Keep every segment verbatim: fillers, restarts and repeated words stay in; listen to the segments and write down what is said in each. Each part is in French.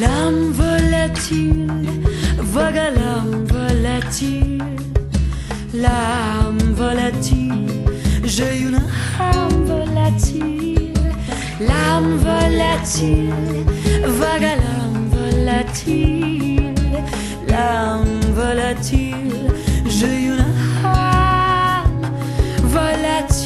L'âme volatile, vogue l'âme volatile, l'âme volatile, j'ai une âme volatile, l'âme volatile, vogue l'âme volatile, l'âme volatile, j'ai une âme volatile.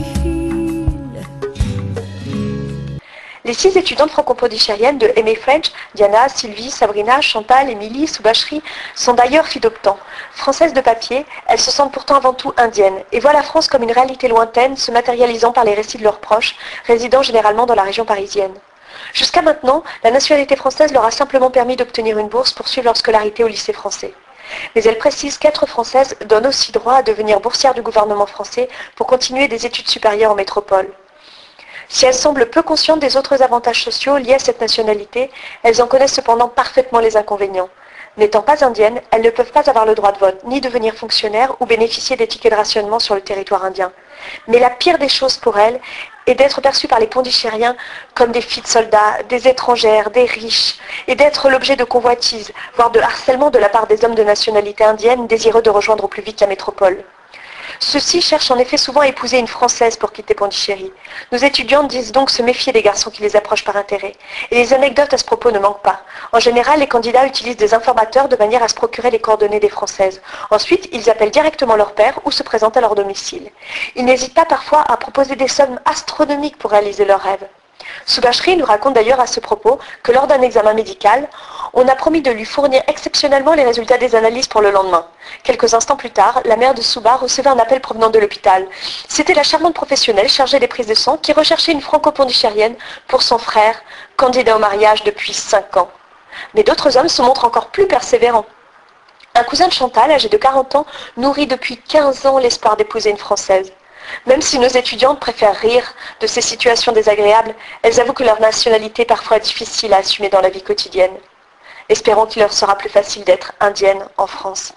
Les six étudiantes franco-pondichériennes de M A French, Diana, Sylvie, Sabrina, Chantal, Émilie, Soubachri, sont d'ailleurs filles d'optants. Françaises de papier, elles se sentent pourtant avant tout indiennes et voient la France comme une réalité lointaine se matérialisant par les récits de leurs proches, résidant généralement dans la région parisienne. Jusqu'à maintenant, la nationalité française leur a simplement permis d'obtenir une bourse pour suivre leur scolarité au lycée français. Mais elle précise qu'être française donne aussi droit à devenir boursière du gouvernement français pour continuer des études supérieures en métropole. Si elles semblent peu conscientes des autres avantages sociaux liés à cette nationalité, elles en connaissent cependant parfaitement les inconvénients. N'étant pas indiennes, elles ne peuvent pas avoir le droit de vote, ni devenir fonctionnaires ou bénéficier des tickets de rationnement sur le territoire indien. Mais la pire des choses pour elles est d'être perçues par les Pondichéριens comme des filles de soldats, des étrangères, des riches, et d'être l'objet de convoitises, voire de harcèlement de la part des hommes de nationalité indienne désireux de rejoindre au plus vite la métropole. Ceux-ci cherchent en effet souvent à épouser une Française pour quitter Pondichéry. Nos étudiantes disent donc se méfier des garçons qui les approchent par intérêt. Et les anecdotes à ce propos ne manquent pas. En général, les candidats utilisent des informateurs de manière à se procurer les coordonnées des Françaises. Ensuite, ils appellent directement leur père ou se présentent à leur domicile. Ils n'hésitent pas parfois à proposer des sommes astronomiques pour réaliser leurs rêves. Soubachri nous raconte d'ailleurs à ce propos que lors d'un examen médical, on a promis de lui fournir exceptionnellement les résultats des analyses pour le lendemain. Quelques instants plus tard, la mère de Souba recevait un appel provenant de l'hôpital. C'était la charmante professionnelle chargée des prises de sang qui recherchait une franco-pondichérienne pour son frère, candidat au mariage depuis cinq ans. Mais d'autres hommes se montrent encore plus persévérants. Un cousin de Chantal, âgé de quarante ans, nourrit depuis quinze ans l'espoir d'épouser une Française. Même si nos étudiantes préfèrent rire de ces situations désagréables, elles avouent que leur nationalité est parfois difficile à assumer dans la vie quotidienne. Espérons qu'il leur sera plus facile d'être indienne en France.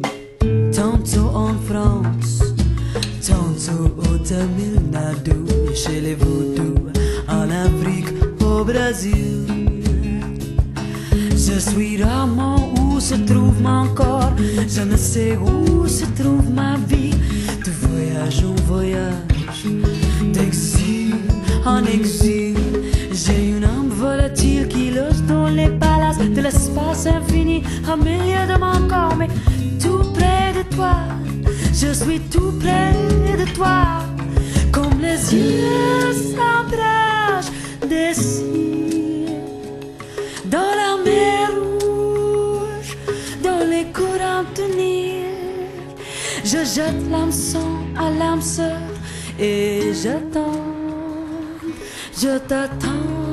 Tantôt en France, tantôt au Tamil Nadu, chez les Vaudous, en Afrique, au Brésil. Je suis rarement où se trouve mon corps, je ne sais où se trouve ma vie. De voyage en voyage, d'exil en exil, j'ai une âme volatile qui loge dans les palaces de l'espace infini, au milieu de mon corps, mais tout près de toi, je suis tout près de toi, comme les yeux s'embrachent des cils, dans la mer rouge, dans les courants du Nil. Je jette l'hameçon à l'âme sœur et je t'attends, je t'attends.